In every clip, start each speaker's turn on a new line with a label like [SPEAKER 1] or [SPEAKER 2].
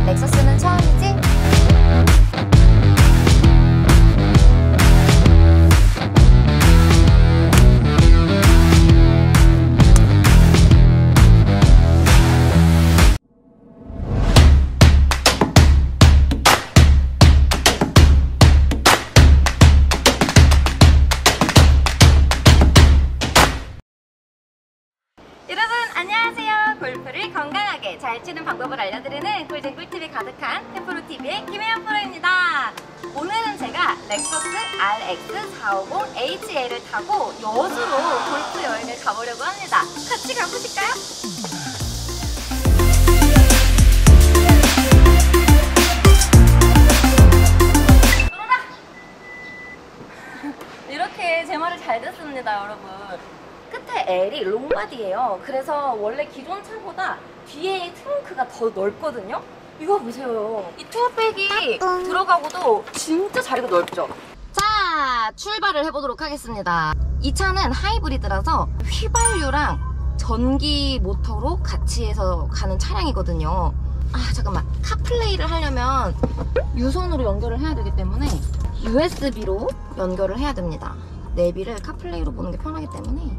[SPEAKER 1] 렉서스는 처음이지? 여러분 안녕하세요. 골프를 건강하게 잘 치는 방법을 알려드리는 꿀잼 꿀팁이 가득한 해프로TV의 김혜연 프로입니다. 오늘은 제가 렉서스 RX450HL을 타고 여수로 골프 여행을 가보려고 합니다. 같이 가보실까요? 이렇게 제 말을 잘 듣습니다, 여러분. 끝에 L이 롱바디예요. 그래서 원래 기존 차보다 뒤에 트렁크가 더 넓거든요. 이거 보세요. 이 투어백이 들어가고도 진짜 자리가 넓죠. 자, 출발을 해보도록 하겠습니다. 이 차는 하이브리드라서 휘발유랑 전기 모터로 같이 해서 가는 차량이거든요. 아, 잠깐만. 카플레이를 하려면 유선으로 연결을 해야 되기 때문에 USB로 연결을 해야 됩니다. 내비를 카플레이로 보는 게 편하기 때문에.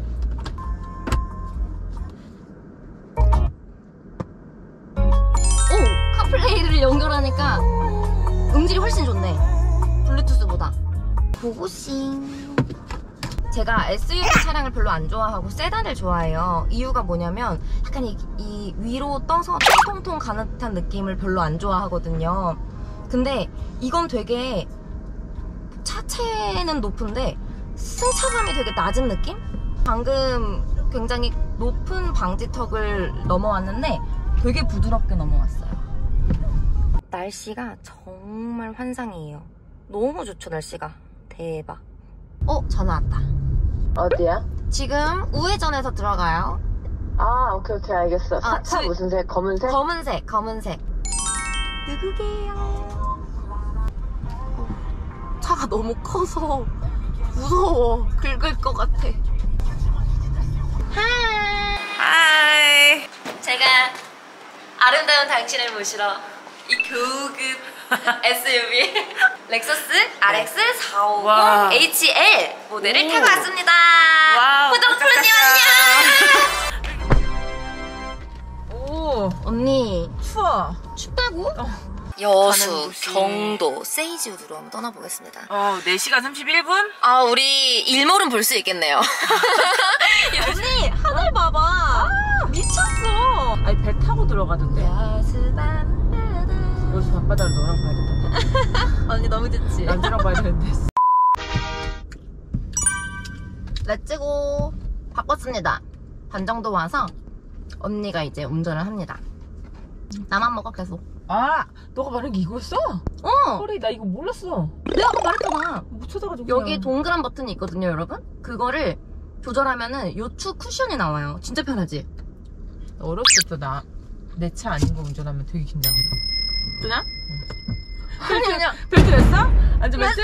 [SPEAKER 1] 오! 카플레이를 연결하니까 음질이 훨씬 좋네. 블루투스보다. 고고싱. 제가 SUV 차량을 별로 안 좋아하고 세단을 좋아해요. 이유가 뭐냐면 약간 이 위로 떠서 통통통 가는 듯한 느낌을 별로 안 좋아하거든요. 근데 이건 되게 차체는 높은데 승차감이 되게 낮은 느낌? 방금 굉장히 높은 방지턱을 넘어왔는데 되게 부드럽게 넘어왔어요. 날씨가 정말 환상이에요. 너무 좋죠, 날씨가. 대박. 전화 왔다.
[SPEAKER 2] 어디야?
[SPEAKER 1] 지금 우회전해서 들어가요.
[SPEAKER 2] 아, 오케이, 알겠어. 차 무슨 색? 검은색?
[SPEAKER 1] 검은색. 누구게요? 차가 너무 커서 무서워. 긁을 것 같아. 하이. 제가 아름다운 당신을 모시러 이 고급 SUV 렉서스 RX450HL 모델을 타고 왔습니다. 호동 프로님 안녕.
[SPEAKER 2] 오,
[SPEAKER 1] 언니
[SPEAKER 2] 추워.
[SPEAKER 1] 춥다고?
[SPEAKER 2] 여수,
[SPEAKER 1] 경도, 세이지우드로 한번 떠나보겠습니다.
[SPEAKER 2] 4시간 31분?
[SPEAKER 1] 아, 우리 일몰은 볼 수 있겠네요. 언니, 하늘 봐봐. 미쳤어.
[SPEAKER 2] 아니, 배 타고 들어가던데. 여수 밤바다를 너랑 봐야 된다.
[SPEAKER 1] 언니 너무 좋지?
[SPEAKER 2] 남자랑 봐야 되는데.
[SPEAKER 1] 렛츠고. 바꿨습니다. 반 정도 와서 언니가 이제 운전을 합니다. 나만 먹어 계속.
[SPEAKER 2] 아, 너가 말한 게 이거였어? 그래, 나 이거 몰랐어.
[SPEAKER 1] 내가 아까 말했잖아.
[SPEAKER 2] 못 찾아가지고.
[SPEAKER 1] 여기 동그란 버튼이 있거든요, 여러분. 그거를 조절하면은 요추 쿠션이 나와요. 진짜 편하지?
[SPEAKER 2] 어렸을 때 내 차 아닌 거 운전하면 되게 긴장한다.
[SPEAKER 1] 그냥? 그냥
[SPEAKER 2] 벨트 냈어? 안전벨트?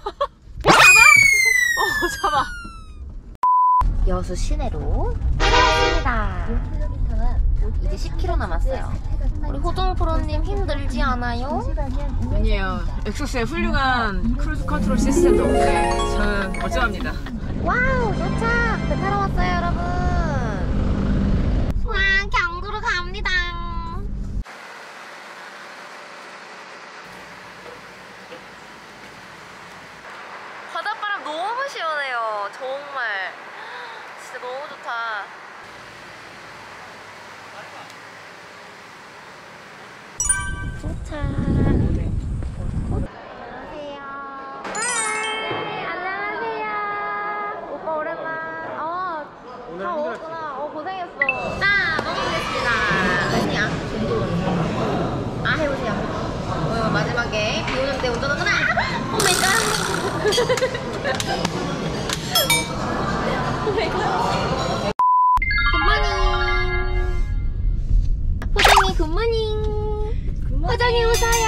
[SPEAKER 2] 잡아.
[SPEAKER 1] 여수 시내로 들어왔습니다. 이제 10km 남았어요. 우리 호동 프로님 힘들지 않아요?
[SPEAKER 2] 아니에요. 엑소스의 훌륭한 크루즈 컨트롤 시스템 덕분에 저는 멀쩡합니다.
[SPEAKER 1] 와우, 도착! 배 타러 왔어요, 여러분. 와, 경도로 갑니다. 바닷바람 너무 시원해요. 정말. 진짜 너무 좋다. 도착. 안녕하세요. 안녕하세요. 오빠 오랜만. 다 먹었구나. 고생했어. 자, 먹어보겠습니다. 아니야. 해보세요. 마지막에 비 오는데 운전하구나. 오 마이 갓. 오 마이 갓. 굿모닝. 호정이 굿모닝. 호정이 웃어요.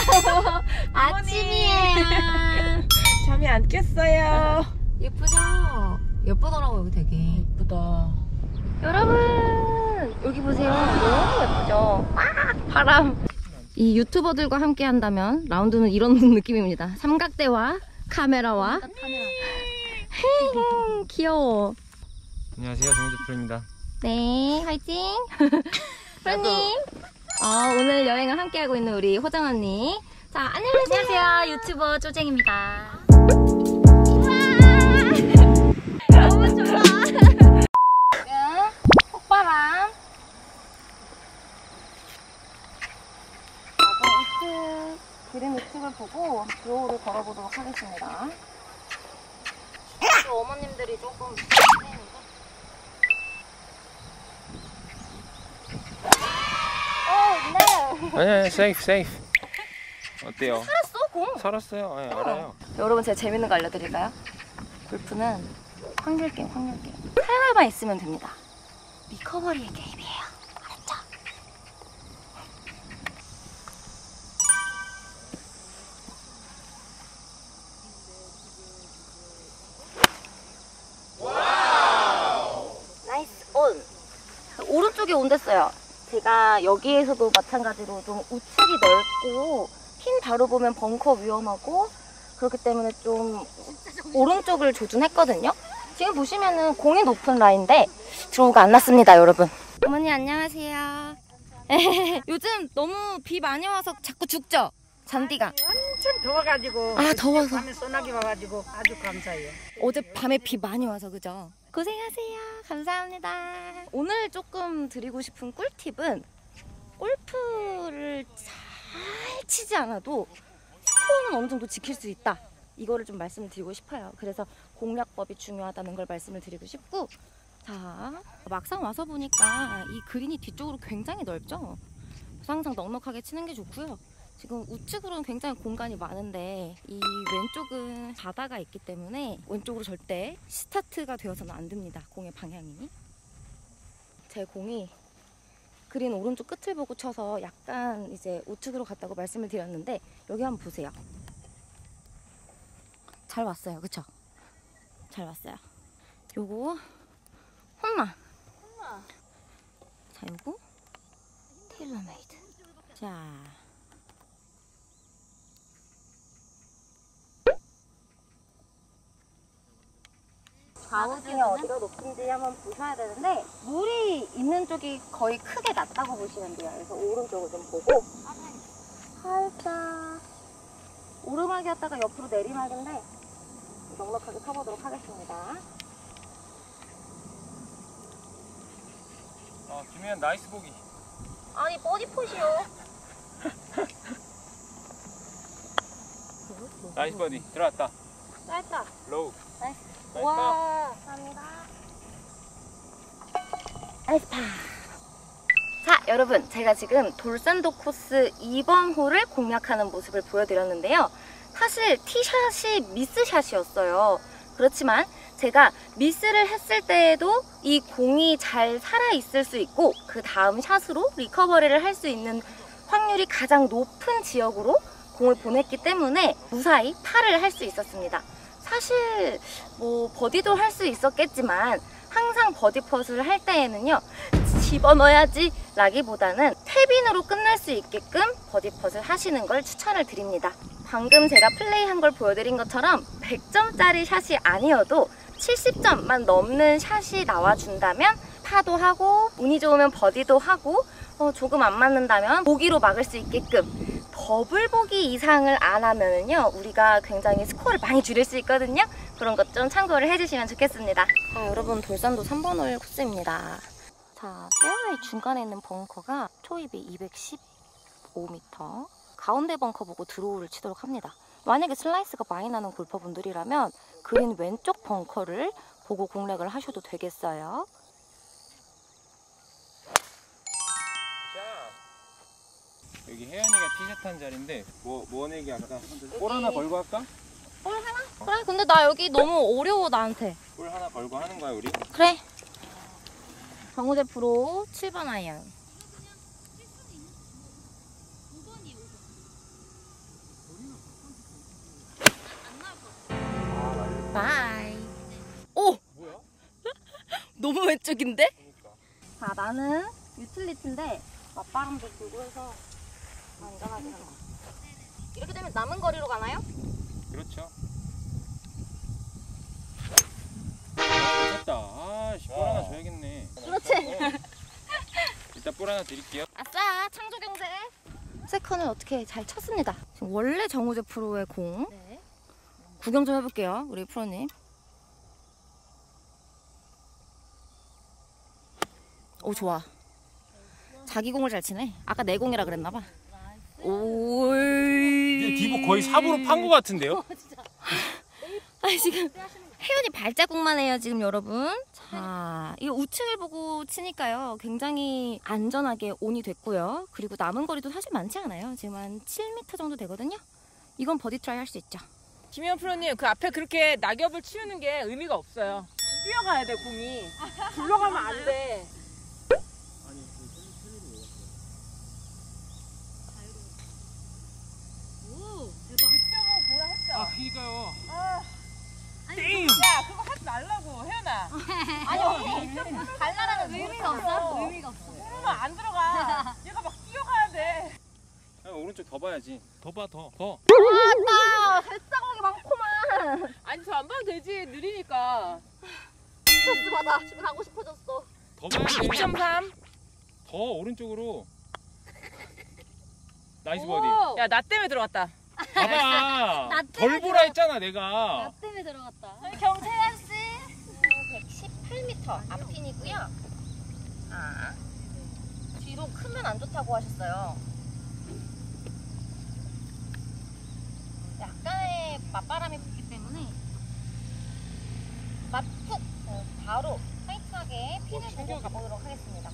[SPEAKER 1] 아침이에요.
[SPEAKER 2] 잠이 안 깼어요.
[SPEAKER 1] 예쁘죠? 예쁘더라고요, 여기 되게.
[SPEAKER 2] 예쁘다.
[SPEAKER 1] 여러분, 여기 보세요. 너무 예쁘죠? 막 바람. 이 유튜버들과 함께 한다면 라운드는 이런 느낌입니다. 삼각대와 카메라와 귀여워.
[SPEAKER 3] 안녕하세요, 정우재 프로입니다.
[SPEAKER 1] 네, 화이팅! 프로님! 오늘 여행을 함께하고 있는 우리 호정 언니. 자, 안녕하세요.
[SPEAKER 4] 안녕하세요. 유튜버 쪼쟁입니다.
[SPEAKER 1] 너무 좋아. 지금 폭바람. 기름 우측을 보고 드로우를 걸어보도록 하겠습니다. 어머님들이 조금 네.
[SPEAKER 3] 아니, 세이프. 어때요?
[SPEAKER 1] 살았어, 공.
[SPEAKER 3] 살았어요. 네, 알아요.
[SPEAKER 1] 여러분, 제가 재밌는 거 알려드릴까요? 골프는 확률 게임. 살발만 있으면 됩니다. 리커버리의 게임이에요. 알았죠? 나이스 온. 오른쪽에 온댔어요. 제가 여기에서도 마찬가지로 좀 우측이 넓고 핀 바로 보면 벙커 위험하고 그렇기 때문에 좀 오른쪽을 조준했거든요. 지금 보시면은 공이 높은 라인인데 드로우가 안 났습니다, 여러분. 어머니 안녕하세요. 요즘 너무 비 많이 와서 자꾸 죽죠? 잔디가.
[SPEAKER 5] 완전 더워가지고.
[SPEAKER 1] 더워서.
[SPEAKER 5] 밤에 소나기 와가지고 아주 감사해요.
[SPEAKER 1] 어젯밤에 비 많이 와서 그죠? 고생하세요. 감사합니다. 오늘 조금 드리고 싶은 꿀팁은 골프를 잘 치지 않아도 스코어는 어느 정도 지킬 수 있다. 이거를 좀 말씀을 드리고 싶어요. 그래서 공략법이 중요하다는 걸 말씀을 드리고 싶고, 자, 막상 와서 보니까 이 그린이 뒤쪽으로 굉장히 넓죠? 항상 넉넉하게 치는 게 좋고요. 지금 우측으로는 굉장히 공간이 많은데 이 왼쪽은 바다가 있기 때문에 왼쪽으로 절대 스타트가 되어서는 안 됩니다. 공의 방향이. 제 공이 그린 오른쪽 끝을 보고 쳐서 약간 이제 우측으로 갔다고 말씀을 드렸는데 여기 한번 보세요. 잘 왔어요. 그쵸? 잘 왔어요. 요거 홈런. 자, 요거 테일러메이드. 자, 좌우 중에 어디가 높은지 한번 보셔야 되는데 물이 있는 쪽이 거의 크게 낮다고 보시면 돼요. 그래서 오른쪽을 좀 보고 살짝 오르막이었다가 옆으로 내리막인데 넉넉하게 쳐보도록 하겠습니다.
[SPEAKER 3] 김혜연 나이스 보기.
[SPEAKER 1] 아니 버디폿이요.
[SPEAKER 3] 나이스 버디. 들어왔다.
[SPEAKER 1] 짧다.
[SPEAKER 3] 로우.
[SPEAKER 1] 나이스.
[SPEAKER 3] 나이스
[SPEAKER 1] 와, 감사합니다. 나이스 파. 자, 여러분, 제가 지금 돌산도 코스 2번 홀을 공략하는 모습을 보여드렸는데요. 사실 티샷이 미스샷이었어요. 그렇지만 제가 미스를 했을 때에도 이 공이 잘 살아있을 수 있고 그 다음 샷으로 리커버리를 할 수 있는 확률이 가장 높은 지역으로 공을 보냈기 때문에 무사히 파를 할 수 있었습니다. 사실 뭐 버디도 할 수 있었겠지만 항상 버디펫을 할 때에는요 집어넣어야지 라기보다는 탭인으로 끝날 수 있게끔 버디펫을 하시는 걸 추천을 드립니다. 방금 제가 플레이한 걸 보여드린 것처럼 100점짜리 샷이 아니어도 70점만 넘는 샷이 나와준다면 파도 하고 운이 좋으면 버디도 하고 조금 안 맞는다면 보기로 막을 수 있게끔 더블 보기 이상을 안 하면은요 우리가 굉장히 스코어를 많이 줄일 수 있거든요. 그런 것 좀 참고를 해주시면 좋겠습니다. 자, 여러분 돌산도 3번 홀 코스입니다. 자, 페어웨이 중간에 있는 벙커가 초입이 215m, 가운데 벙커 보고 드로우를 치도록 합니다. 만약에 슬라이스가 많이 나는 골퍼분들이라면 그린 왼쪽 벙커를 보고 공략을 하셔도 되겠어요.
[SPEAKER 3] 여기 혜연이가 티셔츠 한 자리인데 뭐 내기 할까? 볼 하나 걸고 할까?
[SPEAKER 1] 볼 하나? 그래, 근데 나 여기 너무 어려워 나한테.
[SPEAKER 3] 볼 하나 걸고 하는 거야 우리?
[SPEAKER 1] 그래. 정우재 프로 7번 아이언. 바이. 오!
[SPEAKER 3] 뭐야?
[SPEAKER 1] 너무 왼쪽인데?
[SPEAKER 3] 그러니까.
[SPEAKER 1] 자, 나는 유틸리티인데 맞바람도 불고 해서 안전하게 간다. 이렇게 되면 남은 거리로 가나요?
[SPEAKER 3] 그렇죠. 됐다. 아씨, 볼 하나 줘야겠네.
[SPEAKER 1] 그렇지.
[SPEAKER 3] 일단 볼 하나 드릴게요.
[SPEAKER 1] 아싸, 창조 경제. 세컨을 어떻게 잘 쳤습니다. 지금 원래 정우재 프로의 공.
[SPEAKER 2] 네.
[SPEAKER 1] 구경 좀 해볼게요, 우리 프로님. 오, 좋아. 자기 공을 잘 치네. 아까 내 공이라 그랬나봐. 오.
[SPEAKER 3] 디보 거의 4부로 판 것 같은데요?
[SPEAKER 1] 아, 지금 혜연이 발자국만 해요, 지금 여러분. 자, 이거 우측을 보고 치니까요. 굉장히 안전하게 온이 됐고요. 그리고 남은 거리도 사실 많지 않아요. 지금 한 7m 정도 되거든요. 이건 버디 트라이 할 수 있죠.
[SPEAKER 2] 김현 프로님 그 앞에 그렇게 낙엽을 치우는 게 의미가 없어요. 뛰어가야 돼 공이. 굴러가면 안 돼.
[SPEAKER 3] 아, 그니까요.
[SPEAKER 2] 야 그거 하지 말라고 혜연아.
[SPEAKER 1] 아니, 언니. 발랄하는 의미가 없어? 의미가 없어.
[SPEAKER 2] 그러면 안 들어가. 얘가 막 뛰어가야 돼.
[SPEAKER 3] 아, 오른쪽 더 봐야지. 더 봐, 더.
[SPEAKER 1] 아, 뱃사공이 많구만.
[SPEAKER 2] 아니 저 안 봐도 되지 느리니까.
[SPEAKER 1] 스트레스 받아. 집에 가고 싶어졌어.
[SPEAKER 3] 더 봐야 돼.
[SPEAKER 2] 2.3.
[SPEAKER 3] 더 오른쪽으로. 나이스 버디.
[SPEAKER 2] 야 나 때문에 들어갔다.
[SPEAKER 3] 봐봐.
[SPEAKER 1] 나
[SPEAKER 3] 덜
[SPEAKER 1] 때문에
[SPEAKER 3] 보라 했잖아, 내가.
[SPEAKER 1] 때문에 들어갔다. 경태현 씨. 118m 앞핀이고요. 아, 뒤로 크면 안 좋다고 하셨어요. 약간의 맞바람이 불기 때문에 맞푹 바로 타이트하게 핀을 보고 가보도록 하겠습니다.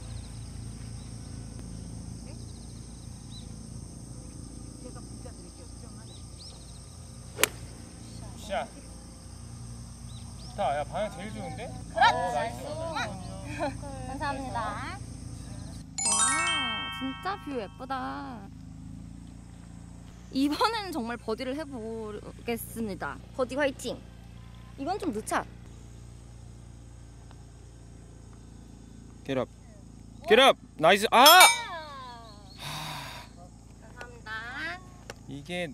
[SPEAKER 3] 샷. 좋다. 야, 방향 제일 좋은데?
[SPEAKER 1] 그렇지. 감사합니다. 와, 진짜 뷰 예쁘다. 이번에는 정말 버디를 해보겠습니다. 버디 화이팅. 이건 좀 늦자.
[SPEAKER 3] 겟업. 겟업. 나이스. 아!
[SPEAKER 1] 감사합니다.
[SPEAKER 3] 이게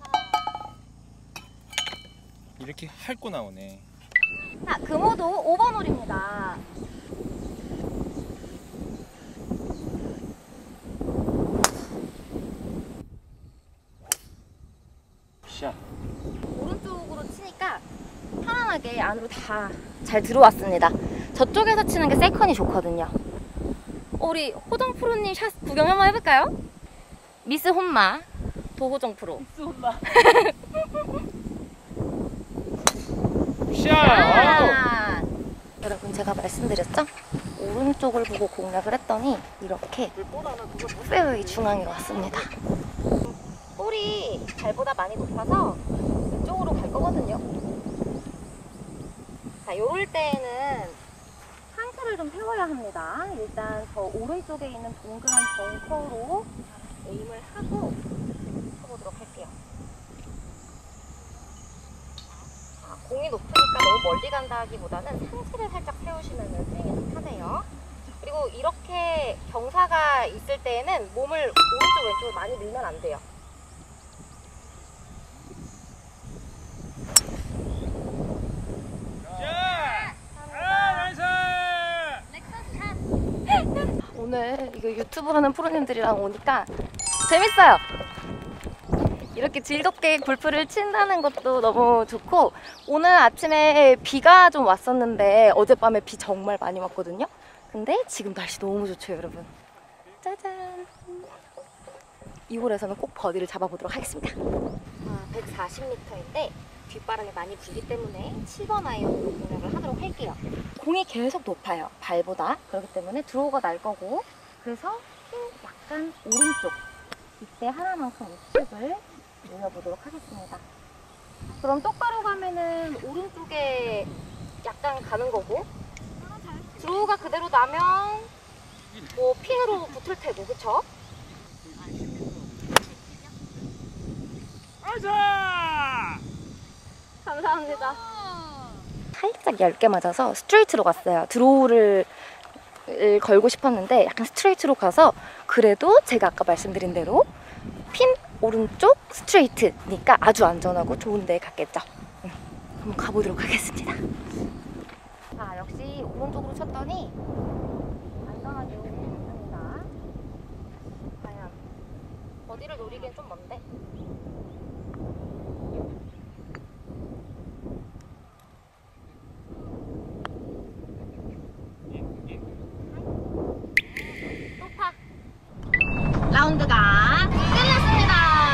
[SPEAKER 3] 이렇게 핥고 나오네.
[SPEAKER 1] 자, 금호도 5번 홀입니다.
[SPEAKER 3] 샷.
[SPEAKER 1] 오른쪽으로 치니까 편안하게 안으로 다 잘 들어왔습니다. 저쪽에서 치는 게 세컨이 좋거든요. 우리 호정 프로님 샷 구경 한번 해볼까요? 미스 혼마 도호정 프로.
[SPEAKER 2] 미스 혼마.
[SPEAKER 3] 샷.
[SPEAKER 1] 아! 여러분, 제가 말씀드렸죠? 오른쪽을 보고 공략을 했더니 이렇게 페어웨이 중앙에 왔습니다. 볼이 발보다 많이 높아서 이쪽으로 갈 거거든요. 자, 요럴 때에는 상체를 좀 세워야 합니다. 일단 저 오른쪽에 있는 동그란 벙커로 에임을 하고 쳐보도록 할게요. 자, 공이 높으니까 너무 멀리 간다 하기보다는 상체를 살짝 세우시면 스윙이 좀 편해요. 그리고 이렇게 경사가 있을 때에는 몸을 오른쪽 왼쪽으로 많이 밀면 안 돼요. 오늘 이거 유튜브 하는 프로님들이랑 오니까 재밌어요. 이렇게 즐겁게 골프를 친다는 것도 너무 좋고, 오늘 아침에 비가 좀 왔었는데 어젯밤에 비 정말 많이 왔거든요. 근데 지금 날씨 너무 좋죠, 여러분. 짜잔. 이 홀에서는 꼭 버디를 잡아보도록 하겠습니다. 140m인데 뒷바람이 많이 불기 때문에 7번 아이언으로 공략을 하도록 할게요. 공이 계속 높아요, 발보다. 그렇기 때문에 드로우가 날 거고, 그래서 약간 오른쪽, 이때 하나만큼 우측을 올려보도록 하겠습니다. 그럼 똑바로 가면은 오른쪽에 약간 가는 거고, 드로우가 그대로 나면 뭐 핀으로 붙을 테고, 그쵸? 감사합니다. 살짝 얇게 맞아서 스트레이트로 갔어요. 드로우를 걸고 싶었는데 약간 스트레이트로 가서, 그래도 제가 아까 말씀드린 대로 오른쪽 스트레이트니까 아주 안전하고 좋은 데 갔겠죠. 한번 가보도록 하겠습니다. 자, 역시 오른쪽으로 쳤더니 안전하게 오겠습니다. 과연 어디를 노리기엔 좀 먼데? 또파 라운드가 끝났습니다.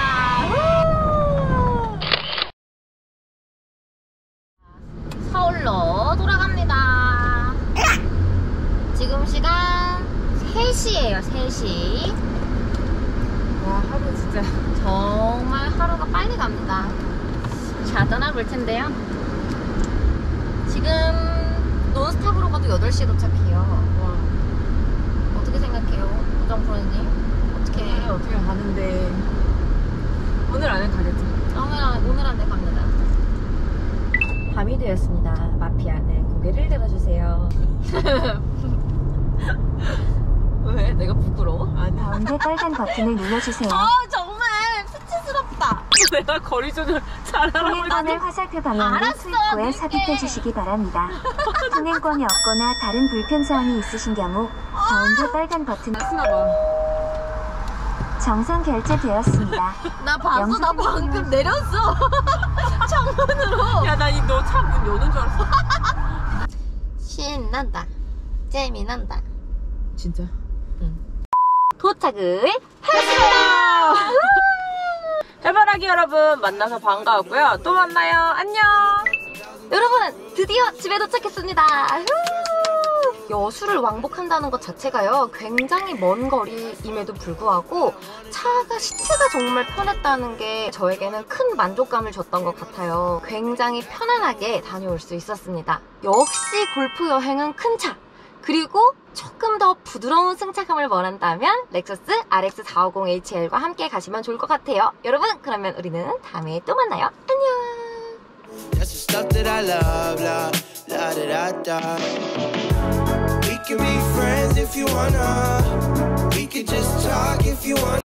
[SPEAKER 1] 서울로 돌아갑니다. 지금 시간 3시예요. 3시.
[SPEAKER 2] 와, 하루 진짜.
[SPEAKER 1] 정말 하루가 빨리 갑니다. 자, 떠나볼 텐데요. 지금 논스탑으로 가도 8시에 도착해요.
[SPEAKER 2] 와,
[SPEAKER 1] 어떻게 생각해요? 우정 프로님? 어떻게
[SPEAKER 2] 오늘 어떻게 가는데. 오늘 안에 가겠지.
[SPEAKER 1] 오늘 안에 갑니다. 밤이 되었습니다. 마피아는 고개를 들어주세요. 왜? 내가 부끄러워?
[SPEAKER 2] 아니.
[SPEAKER 6] 가운데 빨간 버튼을 눌러주세요.
[SPEAKER 1] 정말 수치스럽다.
[SPEAKER 2] 내가 거리 조절 잘하라고
[SPEAKER 6] 통행권을 화살표 방향으로
[SPEAKER 1] 알았어,
[SPEAKER 6] 스위프에
[SPEAKER 1] 늦게.
[SPEAKER 6] 삽입해 주시기 바랍니다. 통행권이 없거나 다른 불편사항이 있으신 경우 가운데 빨간 버튼
[SPEAKER 2] 했나봐.
[SPEAKER 6] 정상 결제되었습니다.
[SPEAKER 1] 나 봤어. 나 방금 내렸어. 창문으로.
[SPEAKER 2] 야, 나 너 차 문 여는 줄 알았어.
[SPEAKER 1] 신난다. 재미난다.
[SPEAKER 2] 진짜?
[SPEAKER 1] 도착을 했습니다.
[SPEAKER 2] 해바라기 여러분 만나서 반가웠고요. 또 만나요. 안녕.
[SPEAKER 1] 여러분, 드디어 집에 도착했습니다. 여수를 왕복한다는 것 자체가요, 굉장히 먼 거리임에도 불구하고 시트가 정말 편했다는 게 저에게는 큰 만족감을 줬던 것 같아요. 굉장히 편안하게 다녀올 수 있었습니다. 역시 골프 여행은 큰 차! 그리고 조금 더 부드러운 승차감을 원한다면 렉서스 RX450HL과 함께 가시면 좋을 것 같아요. 여러분, 그러면 우리는 다음에 또 만나요. 안녕!
[SPEAKER 7] That's the stuff that I love, la la da da da. We can be friends if you wanna. We could just talk if you want.